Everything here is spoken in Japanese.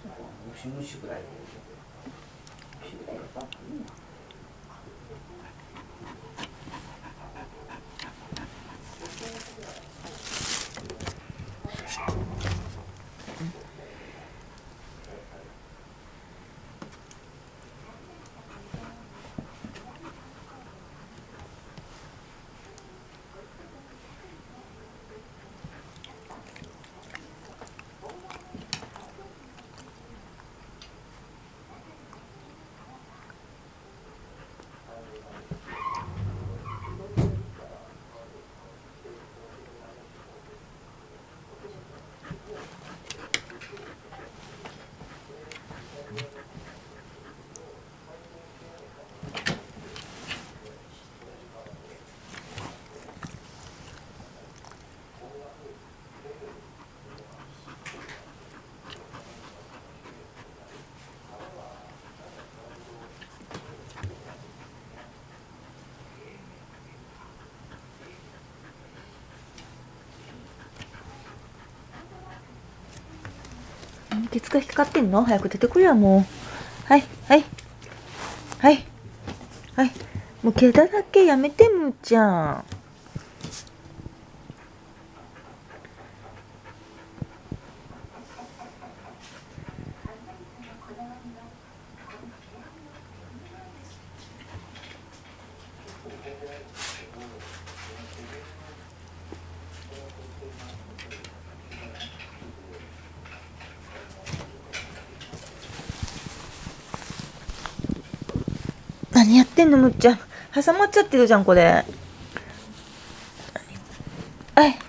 ムシムシぐらい。ムシぐらいがバカいいな。 ケツが引っかかってんの？早く出てくれよ、もう。はい、はい。はい。はい。もう毛だらけやめて、むーちゃん。何やってんの、むっちゃん。挟まっちゃってるじゃん、これ。はい。